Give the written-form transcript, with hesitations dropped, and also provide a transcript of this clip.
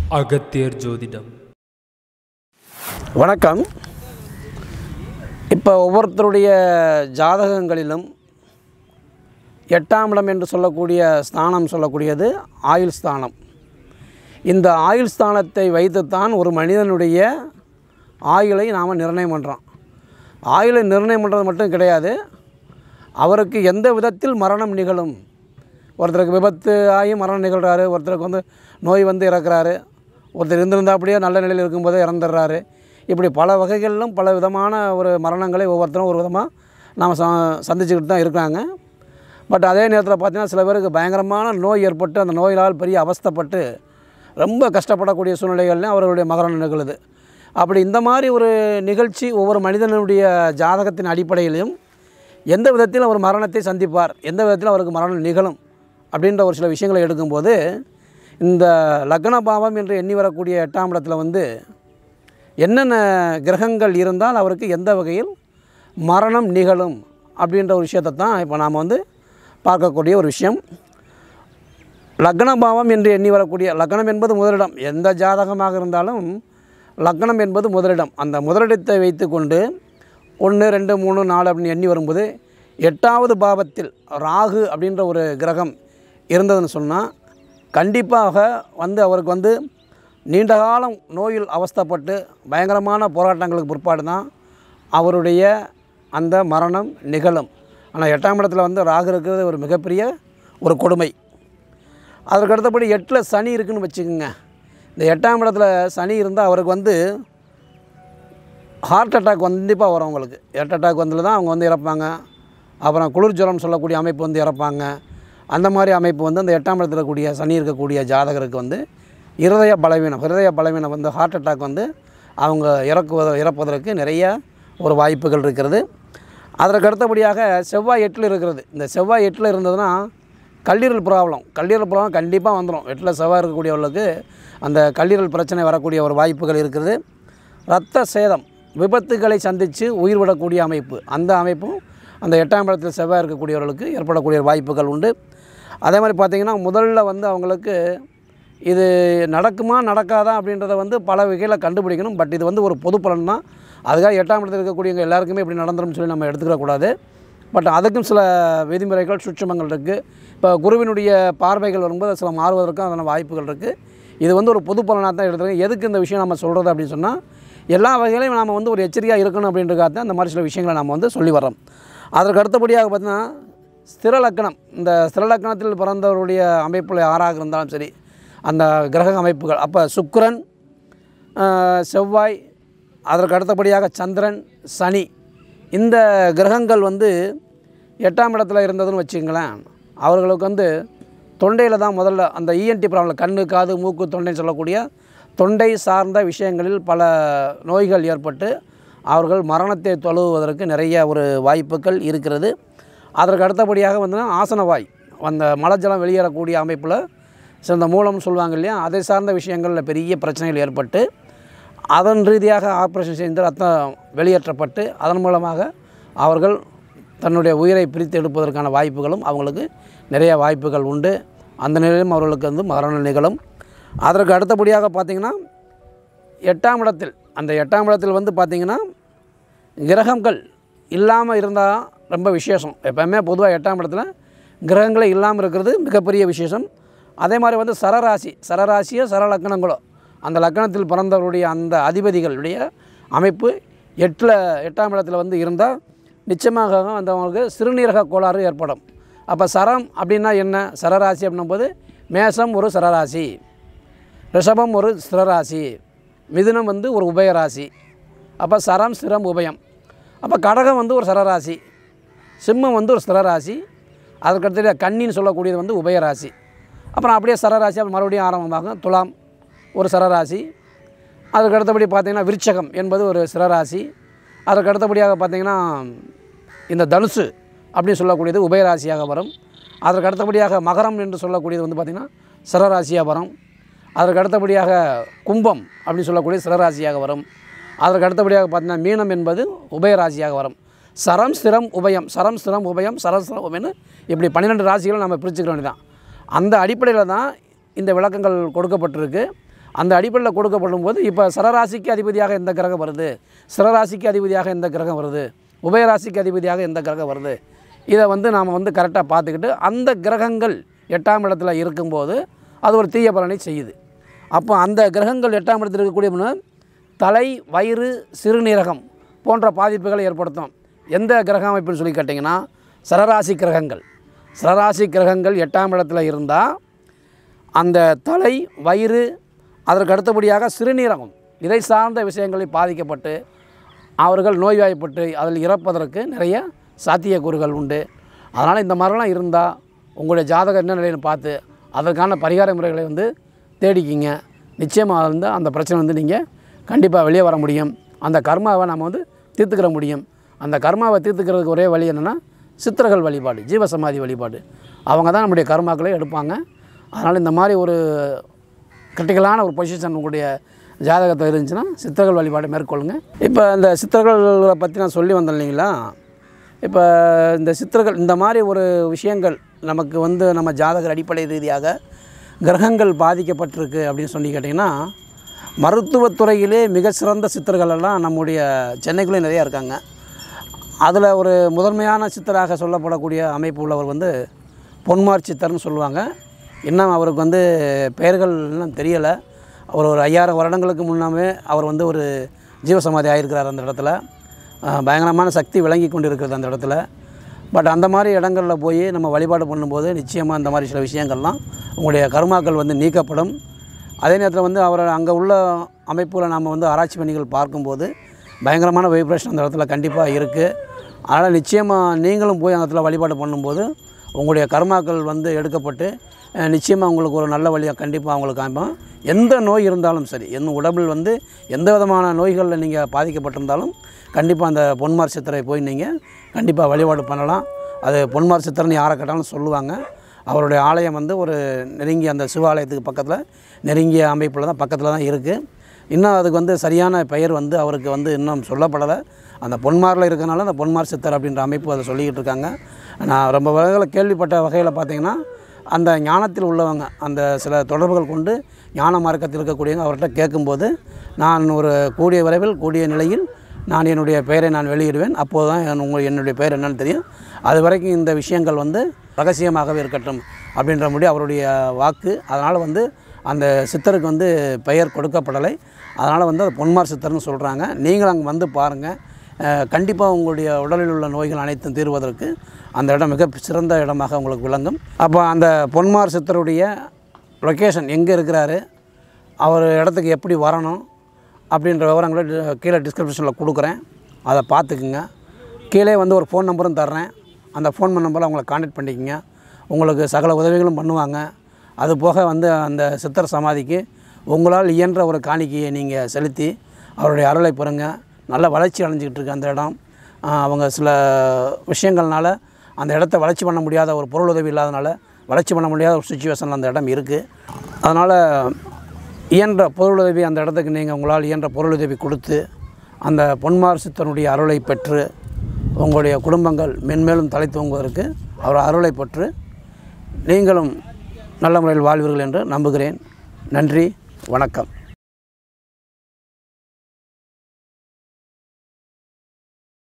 Agathiyar Jothidam. வணக்கம். இப்போ ஒவ்வொருத்தருடைய ஜாதகங்களிலும் 8ஆம் இடம் என்று சொல்லக்கூடிய ஸ்தானம் சொல்லக்கூடியது ஆயுள் ஸ்தானம். இந்த ஆயுள் ஸ்தானத்தை வைத்துத்தான் ஒரு மனிதனுடைய ஆயுளை நாம் நிர்ணயம் பண்ணுறோம். ஆயுளை நிர்ணயம் பண்ணுறது மட்டும் கிடையாது, அவருக்கு எந்த விதத்தில் மரணம் நிகழும். ஒருத்தருக்கு விபத்து ஆகி மரணம் நிகழ்கிறாரு, ஒருத்தருக்கு நோய் இறக்குறாரு, ஒருத்தர் இருந்திருந்தால் அப்படியே நல்ல நிலையில் இருக்கும்போதே இறந்துடுறாரு. இப்படி பல வகைகளிலும் பல விதமான ஒரு மரணங்களை ஒவ்வொருத்தரும் ஒரு விதமாக நாம் சந்திச்சுக்கிட்டு தான் இருக்காங்க. பட் அதே நேரத்தில் பார்த்திங்கன்னா சில பேருக்கு பயங்கரமான நோய் ஏற்பட்டு அந்த நோயினால் பெரிய அவஸ்தைப்பட்டு ரொம்ப கஷ்டப்படக்கூடிய சூழ்நிலைகள்லையும் அவர்களுடைய மரணம் நிகழுது. அப்படி இந்த மாதிரி ஒரு நிகழ்ச்சி ஒவ்வொரு மனிதனுடைய ஜாதகத்தின் அடிப்படையிலையும் எந்த விதத்தில் அவர் மரணத்தை சந்திப்பார், எந்த விதத்தில் அவருக்கு மரணம் நிகழும் அப்படின்ற ஒரு சில விஷயங்களை எடுக்கும்போது இந்த லக்ன பாவம் என்று எண்ணி வரக்கூடிய 8ஆம் இடத்துல என்னென்ன கிரகங்கள் இருந்தால் அவருக்கு எந்த வகையில் மரணம் நிகழும் அப்படின்ற ஒரு விஷயத்தை தான் இப்போ நாம் பார்க்கக்கூடிய ஒரு விஷயம். லக்ன பாவம் என்று எண்ணி வரக்கூடிய, லக்னம் என்பது முதலிடம், எந்த ஜாதகமாக இருந்தாலும் லக்னம் என்பது முதலிடம். அந்த முதலிடத்தை வைத்து கொண்டு 1, 2, 3, 4 அப்படின்னு எண்ணி வரும்போது 8ஆவது பாவத்தில் ராகு அப்படின்ற ஒரு கிரகம் இருந்ததுன்னு சொன்னால் கண்டிப்பாக அவருக்கு நீண்ட காலம் நோயில் அவஸ்தைப்பட்டு பயங்கரமான போராட்டங்களுக்கு பிற்பாடு தான் அவருடைய அந்த மரணம் நிகழும். ஆனால் 8ஆம் இடத்துல ராகு இருக்கிறது ஒரு மிகப்பெரிய ஒரு கொடுமை. அதற்கு அடுத்தபடி 8ல் சனி இருக்குதுன்னு வச்சுக்கோங்க. இந்த 8ஆம் இடத்துல சனி இருந்தால் அவருக்கு ஹார்ட் அட்டாக் கண்டிப்பாக வரும். அவங்களுக்கு ஹார்ட் அட்டாக் தான் அவங்க இறப்பாங்க. அப்புறம் குளிர் ஜுரம் சொல்லக்கூடிய அமைப்பு இறப்பாங்க. அந்த மாதிரி அமைப்பு அந்த 8ஆம் இடத்துல இருக்கக்கூடிய சனி இருக்கக்கூடிய ஜாதகருக்கு இருதய பலவீனம் ஹார்ட் அட்டாக் அவங்க இறப்பதற்கு நிறைய ஒரு வாய்ப்புகள் இருக்கிறது. அதற்கு அடுத்தபடியாக செவ்வாய் 8ல் இருக்கிறது. இந்த செவ்வாய் 8ல் இருந்ததுன்னா கல்லீரல் ப்ராப்ளம் கண்டிப்பாக வந்துடும். 8ல் செவ்வாய் இருக்கக்கூடியவர்களுக்கு அந்த கல்லீரல் பிரச்சனை வரக்கூடிய ஒரு வாய்ப்புகள் இருக்கிறது. இரத்த சேதம், விபத்துகளை சந்தித்து உயிர் விடக்கூடிய அமைப்பு, அந்த அமைப்பும் அந்த 8ஆம் இடத்தில் செவ்வாய் இருக்கக்கூடியவர்களுக்கு ஏற்படக்கூடிய வாய்ப்புகள் உண்டு. அதே மாதிரி பார்த்திங்கன்னா முதல்ல அவங்களுக்கு இது நடக்குமா நடக்காதா அப்படின்றத பல வகையில் கண்டுபிடிக்கணும். பட் இது ஒரு பொது பலன் தான். அதுக்காக 8ஆம் இடத்தில் இருக்கக்கூடியவங்க எல்லாருக்குமே இப்படி நடந்துரும்னு சொல்லி நம்ம எடுத்துக்கக்கூடாது. பட் அதுக்கும் சில விதிமுறைகள் சூட்சுமங்கள் இருக்குது. இப்போ குருவினுடைய பார்வைகள் வரும்போது சில மாறுவதற்கும் அதனால் வாய்ப்புகள் இருக்குது. இது ஒரு பொது பலனாக தான் எடுத்துருக்கோம். எதுக்கு இந்த விஷயம் நம்ம சொல்கிறது அப்படின்னு சொன்னால், எல்லா வகையிலையும் நாம் ஒரு எச்சரிக்கையாக இருக்கணும் அப்படின்றதுக்காக தான் இந்த மாதிரி சில விஷயங்களை நம்ம சொல்லி வரோம். அதற்கு அடுத்தபடியாக பார்த்திங்கன்னா ஸ்திரலக்கணம், இந்த ஸ்திரலக்கணத்தில் பிறந்தவருடைய அமைப்பில் யாராக இருந்தாலும் சரி, அந்த கிரக அமைப்புகள், அப்போ சுக்கிரன், செவ்வாய், அதற்கு அடுத்தபடியாக சந்திரன், சனி, இந்த கிரகங்கள் 8ஆம் இடத்துல இருந்ததுன்னு வச்சுங்களேன், அவர்களுக்கு தொண்டையில் தான் முதல்ல அந்த இஎன்டி ப்ராப்ளம், கண்ணு காது மூக்கு தொண்டைன்னு சொல்லக்கூடிய தொண்டை சார்ந்த விஷயங்களில் பல நோய்கள் ஏற்பட்டு அவர்கள் மரணத்தை தொழுவதற்கு நிறைய ஒரு வாய்ப்புகள் இருக்கிறது. அதற்கு அடுத்தபடியாக ஆசனவாய், அந்த மலஜலம் வெளியேறக்கூடிய அமைப்பில் சிறந்த மூலம்னு சொல்லுவாங்க இல்லையா, அதை சார்ந்த விஷயங்களில் பெரிய பிரச்சனைகள் ஏற்பட்டு அதன் ரீதியாக ஆப்ரேஷன் செய்து ரத்தம் வெளியேற்றப்பட்டு அதன் மூலமாக அவர்கள் தன்னுடைய உயிரை பிரித்து எடுப்பதற்கான வாய்ப்புகளும் அவங்களுக்கு நிறைய வாய்ப்புகள் உண்டு. அந்த நிலையிலும் அவர்களுக்கு மரணம் நிகழும். அதற்கு அடுத்தபடியாக பார்த்திங்கன்னா 8ஆம் இடத்தில், அந்த 8ஆம் இடத்தில் பார்த்திங்கன்னா கிரகங்கள் இல்லாமல் இருந்தால் ரொம்ப விசேஷம். எப்போவுமே பொதுவாக 8ஆம் இடத்துல கிரகங்களே இல்லாமல் இருக்கிறது மிகப்பெரிய விசேஷம். அதே மாதிரி சரராசியோ சரலக்கணங்களோ அந்த லக்கணத்தில் பிறந்தவருடைய அந்த அதிபதிகளுடைய அமைப்பு 8ஆம் இடத்துல இருந்தால் நிச்சயமாக அவங்களுக்கு சிறுநீரக கோளாறு ஏற்படும். அப்போ சரம் அப்படின்னா என்ன, சரராசி அப்படின்னும் போது மேஷம் ஒரு சரராசி, ரிஷபம் ஒரு ஸ்திரராசி, மிதுனம் ஒரு உபயராசி. அப்போ சரம் ஸ்திரம் உபயம். அப்போ கடகம் ஒரு சரராசி, சிம்மம் ஒரு ஸ்திரராசி, அதுக்கடுத்து கன்னின்னு சொல்லக்கூடியது உபயராசி. அப்புறம் அப்படியே சரராசி மறுபடியும் ஆரம்பமாகும். துலாம் ஒரு சரராசி. அதுக்கு அடுத்தபடி பார்த்திங்கன்னா விருச்சகம் என்பது ஒரு சிரராசி. அதுக்கு அடுத்தபடியாக பார்த்திங்கன்னா இந்த தனுசு அப்படின்னு சொல்லக்கூடியது உபயராசியாக வரும். அதற்கு அடுத்தபடியாக மகரம் என்று சொல்லக்கூடியது பார்த்திங்கன்னா சிரராசியாக வரும். அதற்கு அடுத்தபடியாக கும்பம் அப்படின்னு சொல்லக்கூடிய சிரராசியாக வரும். அதற்கு அடுத்தபடியாக பார்த்திங்கன்னா மீனம் என்பது உபயராசியாக வரும். சரம் ஸ்திரம் உபயம், சரம் ஸ்திரம் உபயம், சரம் ஸ்திரம் உபயம்னு இப்படி 12 ராசிகளை நம்ம பிரிச்சுக்க வேண்டியதான். அந்த அடிப்படையில் தான் இந்த விளக்கங்கள் கொடுக்கப்பட்டிருக்கு. அந்த அடிப்படையில் கொடுக்கப்படும் போது இப்போ சரராசிக்கு அதிபதியாக எந்த கிரகம் வருது, சிரராசிக்கு அதிபதியாக எந்த கிரகம் வருது, உபயராசிக்கு அதிபதியாக எந்த கிரகம் வருது, இதை வந்து நாம் வந்து கரெக்டாக பார்த்துக்கிட்டு அந்த கிரகங்கள் 8ஆம் இடத்துல இருக்கும்போது அது ஒரு தீய பலனை செய்யுது. அப்போ அந்த கிரகங்கள் 8ஆம் இடத்தில் இருக்கக்கூடிய தலை, வயிறு, சிறுநீரகம் போன்ற பாதிப்புகளை ஏற்படுத்தும். எந்த கிரக அமைப்புன்னு சொல்லி கேட்டிங்கன்னா சரராசி கிரகங்கள். சரராசி கிரகங்கள் 8ஆம் இடத்துல இருந்தால் அந்த தலை, வயிறு, அதற்கு அடுத்தபடியாக சிறுநீரகம் இதை சார்ந்த விஷயங்களில் பாதிக்கப்பட்டு அவர்கள் நோய்வாய்ப்பட்டு அதில் இறப்பதற்கு நிறைய சாத்தியக்கூறுகள் உண்டு. அதனால் இந்த மாதிரிலாம் இருந்தால் உங்களுடைய ஜாதகம் என்ன நிலைன்னு பார்த்து அதற்கான பரிகார முறைகளை வந்து தேடிக்கிங்க. நிச்சயமாக வந்து அந்த பிரச்சனை வந்து நீங்கள் கண்டிப்பாக வெளியே வர முடியும். அந்த கர்மாவை நம்ம வந்து தீர்த்துக்கிற முடியும். அந்த கர்மாவை தீர்த்துக்கிறதுக்கு ஒரே வழி என்னென்னா சித்தர்கள் வழிபாடு, ஜீவசமாதி வழிபாடு. அவங்க தான் நம்முடைய கர்மாக்களை எடுப்பாங்க. அதனால் இந்த மாதிரி ஒரு கிரிட்டிக்கலான ஒரு பொசிஷன் உங்களுடைய ஜாதகத்தில் இருந்துச்சுன்னா சித்தர்கள் வழிபாடு மேற்கொள்ளுங்கள். இப்போ இந்த சித்தர்களை பற்றி நான் சொல்லி வந்தேன் இல்லைங்களா. இப்போ இந்த சித்தர்கள் இந்த மாதிரி ஒரு விஷயங்கள் நமக்கு வந்து நம்ம ஜாதகர் அடிப்படை ரீதியாக கிரகங்கள் பாதிக்கப்பட்டிருக்கு அப்படின்னு சொல்லி கேட்டிங்கன்னா மருத்துவத்துறையிலே மிக சிறந்த சித்தர்களெல்லாம் நம்முடைய சென்னைக்குள்ளே நிறையா இருக்காங்க. அதில் ஒரு முதன்மையான சித்தராக சொல்லப்படக்கூடிய அமைப்பு உள்ளவர் வந்து பொன்மார் சித்தர்னு சொல்லுவாங்க. இன்னும் அவருக்கு வந்து பெயர்கள் இன்னும் தெரியலை. அவர் ஒரு 5000 வருடங்களுக்கு முன்னாமே அவர் வந்து ஒரு ஜீவசமாதி ஆகியிருக்கிறார். அந்த இடத்துல பயங்கரமான சக்தி விளங்கி கொண்டு இருக்கிறது அந்த இடத்துல. பட் அந்த மாதிரி இடங்களில் போய் நம்ம வழிபாடு பண்ணும்போது நிச்சயமாக இந்த மாதிரி சில விஷயங்கள்லாம் உங்களுடைய கர்மாக்கள் வந்து நீக்கப்படும். அதே நேரத்தில் வந்து அவரை அங்கே உள்ள அமைப்பில் நாம் வந்து ஆராய்ச்சி பணிகள் பார்க்கும்போது பயங்கரமான வைப்ரேஷன் அந்த இடத்துல கண்டிப்பாக இருக்குது. அதனால் நிச்சயமாக நீங்களும் போய் அந்த இடத்துல வழிபாடு பண்ணும்போது உங்களுடைய கர்மாக்கள் வந்து எடுக்கப்பட்டு நிச்சயமாக உங்களுக்கு ஒரு நல்ல வழியாக கண்டிப்பாக அவங்களுக்கு காமிப்போம். எந்த நோய் இருந்தாலும் சரி, உடம்பில் வந்து எந்த விதமான நோய்களில் நீங்கள் பாதிக்கப்பட்டிருந்தாலும் கண்டிப்பாக அந்த பொன்மார் சித்தரை போய் நீங்கள் கண்டிப்பாக வழிபாடு பண்ணலாம். அது பொன்மார் சித்தர்னு யாரை கேட்டாலும் சொல்லுவாங்க. அவருடைய ஆலயம் வந்து ஒரு நெருங்கிய அந்த சிவாலயத்துக்கு பக்கத்தில் நெருங்கிய அமைப்பில் தான் பக்கத்தில் தான் இருக்குது. இன்னும் அதுக்கு வந்து சரியான பெயர் வந்து அவருக்கு வந்து இன்னும் சொல்லப்படலை. அந்த பொன்மாரில் இருக்கிறனால அந்த பொன்மார் சித்தர் அப்படின்ற அமைப்பு அதை சொல்லிக்கிட்டு இருக்காங்க. நான் ரொம்ப வகையில் கேள்விப்பட்ட வகையில் பார்த்திங்கன்னா அந்த ஞானத்தில் உள்ளவங்க அந்த சில தொடர்புகள் கொண்டு ஞான மார்க்கத்தில் இருக்கக்கூடியவங்க அவர்கிட்ட கேட்கும்போது நான் ஒரு கூடிய விரைவில் கூடிய நிலையில் நான் என்னுடைய பெயரை நான் வெளியிடுவேன். அப்போது தான் என்னுடைய பெயர் என்னன்னு தெரியும். அது வரைக்கும் இந்த விஷயங்கள் வந்து ரகசியமாகவே இருக்கட்டும் அப்படின்ற முடி அவருடைய வாக்கு. அதனால் வந்து அந்த சித்தருக்கு வந்து பெயர் கொடுக்கப்படலை. அதனால் வந்து அது பொன்மார் சித்தர்னு சொல்கிறாங்க. நீங்கள் அங்கே வந்து பாருங்கள். கண்டிப்பாக உங்களுடைய உடலில் உள்ள நோய்கள் அனைத்தும் தீர்வதற்கு அந்த இடம் மிக சிறந்த இடமாக உங்களுக்கு விளங்கும். அப்போ அந்த பொன்மார் சித்தருடைய லொக்கேஷன் எங்கே இருக்கிறாரு, அவர் இடத்துக்கு எப்படி வரணும் அப்படின்ற விவரங்களை கீழே டிஸ்கிரிப்ஷனில் கொடுக்குறேன். அதை பார்த்துக்குங்க. கீழே வந்து ஒரு ஃபோன் நம்பரும் தர்றேன். அந்த ஃபோன் நம்பரில் அவங்கள கான்டாக்ட் பண்ணிக்கோங்க. உங்களுக்கு சகல உதவிகளும் பண்ணுவாங்க. அது போக வந்து அந்த சித்தர் சமாதிக்கு உங்களால் இயன்ற ஒரு காணிக்கையை நீங்கள் செலுத்தி அவருடைய அருளை பெறுங்க. நல்ல வளர்ச்சி அடைஞ்சிக்கிட்டு இருக்கு அந்த இடம். அவங்க சில விஷயங்கள்னால அந்த இடத்த வளர்ச்சி பண்ண முடியாத ஒரு பொருள் உதவி இல்லாதனால வளர்ச்சி பண்ண முடியாத ஒரு சுச்சுவேஷனில் அந்த இடம் இருக்குது. அதனால் இயன்ற பொருளுதவி அந்த இடத்துக்கு நீங்கள் உங்களால் இயன்ற பொருளுதவி கொடுத்து அந்த பொன்மார் சித்தனுடைய அருளை பெற்று உங்களுடைய குடும்பங்கள் மென்மேலும் தலை தூங்குவதற்கு அவர் அருளை பெற்று நீங்களும் நல்ல முறையில் வாழ்வீர்கள் என்று நம்புகிறேன். நன்றி, வணக்கம்.